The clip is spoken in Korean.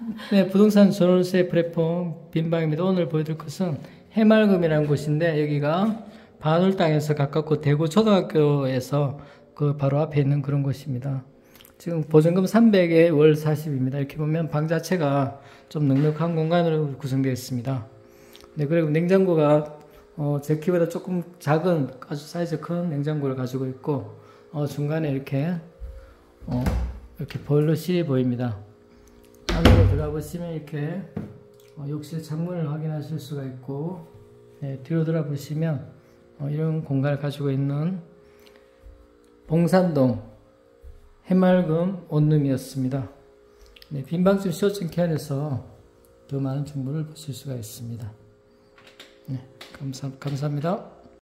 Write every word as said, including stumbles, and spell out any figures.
네, 부동산 전월세 플랫폼 빈방입니다. 오늘 보여드릴 것은 해맑음이라는 곳인데, 여기가 반울 땅에서 가깝고 대구 초등학교에서 그 바로 앞에 있는 그런 곳입니다. 지금 보증금 삼백에 월 사십입니다. 이렇게 보면 방 자체가 좀 넉넉한 공간으로 구성되어 있습니다. 네, 그리고 냉장고가 어, 제 키보다 조금 작은 아주 사이즈 큰 냉장고를 가지고 있고, 어, 중간에 이렇게 어, 이렇게 보일러실이 보입니다. 안으로 들어가 보시면 이렇게 어, 욕실 창문을 확인하실 수가 있고, 네, 뒤로 돌아보시면 어, 이런 공간을 가지고 있는 봉산동 해맑음 원룸이었습니다. 네, 빈방집 쇼츠 케어에서 더 많은 정보를 보실 수가 있습니다. 네, 감사, 감사합니다.